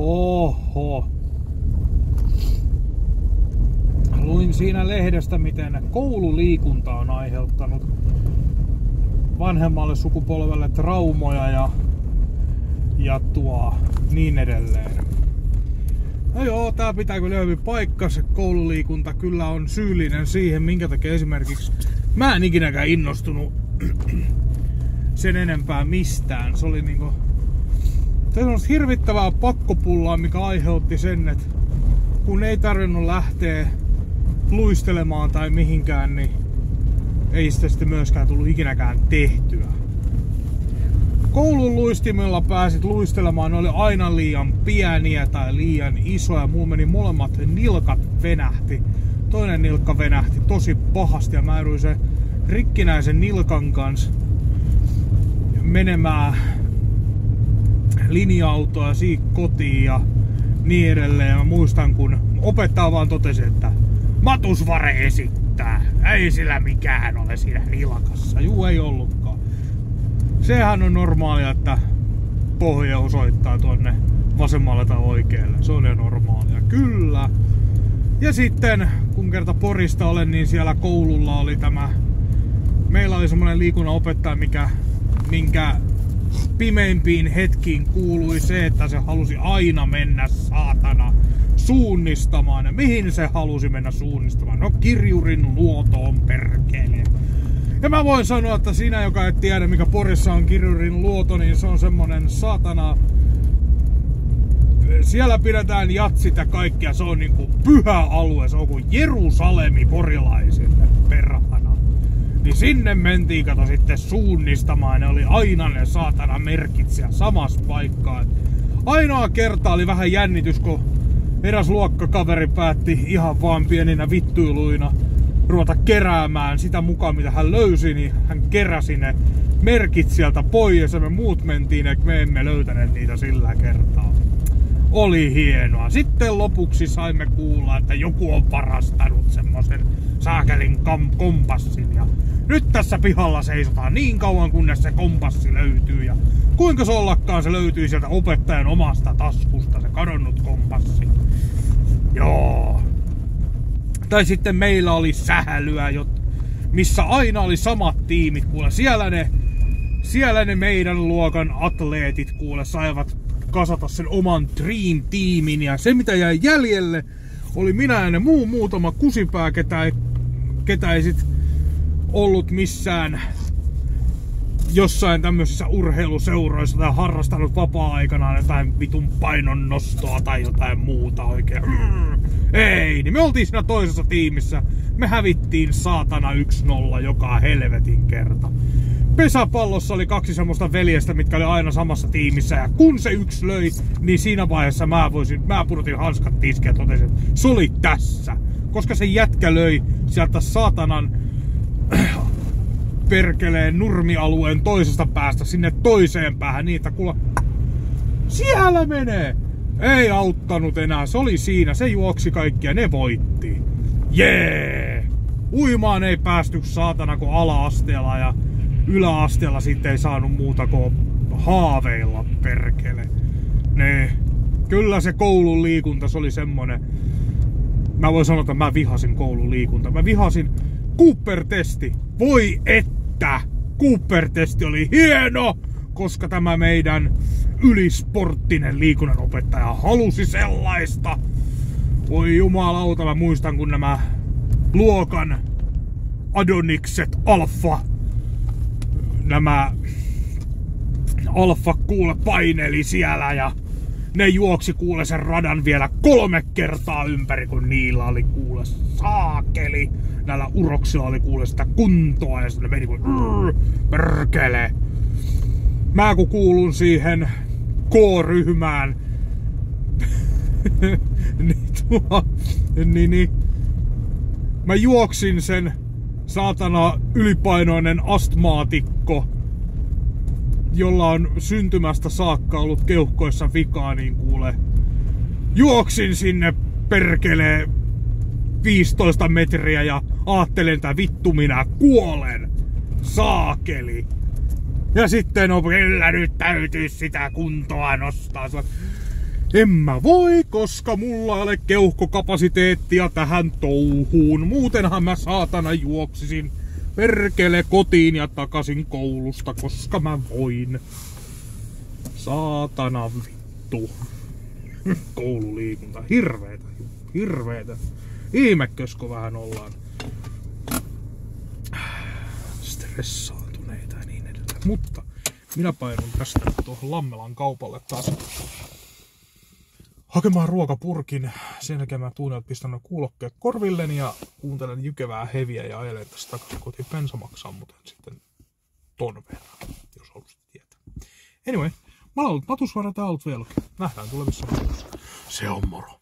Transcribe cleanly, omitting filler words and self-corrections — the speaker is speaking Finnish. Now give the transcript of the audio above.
Oho. Luin siinä lehdestä, miten koululiikunta on aiheuttanut vanhemmalle sukupolvelle traumoja ja niin edelleen. No joo, tää pitää kyllä hyvin paikkansa. Koululiikunta kyllä on syyllinen siihen, minkä takia esimerkiksi mä en ikinäkään innostunut sen enempää mistään. Se oli niinku semmoista hirvittävää pakkopullaa, mikä aiheutti sen, että kun ei tarvinnut lähteä luistelemaan tai mihinkään, niin ei sitä sitten myöskään tullut ikinäkään tehtyä. Koulun luistimilla pääsit luistelemaan, ne oli aina liian pieniä tai liian isoja. Mulla meni molemmat nilkat venähti. Toinen nilkka venähti tosi pahasti ja mä jouduin sen rikkinäisen nilkan kanssa menemään linja-autoa siitä kotiin ja niin edelleen. Ja mä muistan, kun opettaja vaan totesi, että matusvare esittää. Ei sillä mikään ole siinä nilkassa. Juu, ei ollutkaan. Sehän on normaalia, että pohja osoittaa tuonne vasemmalle tai oikealle. Se on jo normaalia. Kyllä. Ja sitten, kun kerta Porista olen, niin siellä koululla oli meillä oli semmonen liikunnanopettaja, minkä pimeimpiin hetkiin kuului se, että se halusi aina mennä saatana suunnistamaan. Ja mihin se halusi mennä suunnistamaan? No Kirjurin luotoon, perkele. Ja mä voin sanoa, että sinä, joka et tiedä mikä Porissa on Kirjurin luoto, niin se on semmonen saatana... Siellä pidetään jatsit ja kaikkia, se on niinku pyhä alue, se on kuin Jerusalemi porilaisille, perhana. Niin sinne mentiin, kato sitten suunnistamaan, ne oli aina ne saatana merkit siellä samassa paikkaan. Ainoa kerta oli vähän jännitys, kun eräs luokkakaveri päätti ihan vaan pieninä vittuiluina ruveta keräämään sitä mukaan, mitä hän löysi, niin hän keräsi ne merkit sieltä pois ja me muut mentiin, että me emme löytäneet niitä sillä kertaa. Oli hienoa. Sitten lopuksi saimme kuulla, että joku on varastanut semmosen saakelin kompassin ja nyt tässä pihalla seisotaan niin kauan, kunnes se kompassi löytyy ja kuinka se ollakaan se löytyy sieltä opettajan omasta taskusta, se kadonnut kompassi. Joo. Tai sitten meillä oli sähälyä, missä aina oli samat tiimit, kuule. Siellä ne meidän luokan atleetit, kuule, saivat kasata sen oman Dream-tiimin. Ja se, mitä jäi jäljelle, oli minä ja ne muutama kusipää, ketä ei sit ollut missään jossain tämmöisissä urheiluseuroissa tai harrastanut vapaa-aikanaan jotain vitun painonnostoa tai jotain muuta oikein. Ei, niin me oltiin siinä toisessa tiimissä. Me hävittiin saatana 1-0 joka helvetin kerta. Pesäpallossa oli 2 semmoista veljestä, mitkä oli aina samassa tiimissä. Ja kun se yksi löi, niin siinä vaiheessa mä pudotin hanskat tiskiä ja totesin, että se oli tässä. Koska se jätkä löi sieltä saatanan perkeleen nurmialueen toisesta päästä sinne toiseen päähän niin, että kuule, siellä menee! Ei auttanut enää, se oli siinä, se juoksi kaikkia, ne voitti. Jee! Uimaan ei päästy saatana kuin ala-asteella ja yläasteella sitten ei saanut muuta kuin haaveilla, perkele. Ne, kyllä se koulun liikunta, se oli semmonen. Mä voin sanoa, että mä vihasin koulun liikunta. Mä vihasin Cooper-testi. Voi että! Cooper-testi oli hieno! Koska tämä meidän ylisporttinen liikunnanopettaja halusi sellaista. Voi jumalauta, mä muistan kun nämä luokan adonikset nämä alfa kuule paineli siellä ja ne juoksi kuule sen radan vielä 3 kertaa ympäri, kun niillä oli kuule saakeli. Näillä uroksilla oli kuule sitä kuntoa ja sitten meni kuin perkele. Mä kun kuulun siihen K-ryhmään, niin mä juoksin sen saatana ylipainoinen astmaatikko, jolla on syntymästä saakka ollut keuhkoissa vikaa, niin kuule, juoksin sinne perkelee 15 metriä ja aattelin, että vittu minä kuolen. Saakeli. Ja sitten kyllä nyt täytyy sitä kuntoa nostaa. En mä voi, koska mulla ei ole keuhkokapasiteettia tähän touhuun. Muutenhan mä saatana juoksisin perkele kotiin ja takaisin koulusta, koska mä voin. Saatana vittu. Koululiikunta. Hirveetä. Hirveetä. Ihmeköskö vähän ollaan stressaantuneita ja niin edelleen. Mutta minä painun tästä tuohon Lammelan kaupalle taas hakemaan ruokapurkin. Sen jälkeen mä pistän kuulokkeet korvilleni ja kuuntelen jykevää heviä ja ajelen tästä takaisin kotiin. Bensa maksaa muuten sitten ton verran, jos haluaisit tietää. Anyway, mä oon ollut Matusvaara, tää on ollut Velki. Nähdään tulevissa videoissa. Se on moro.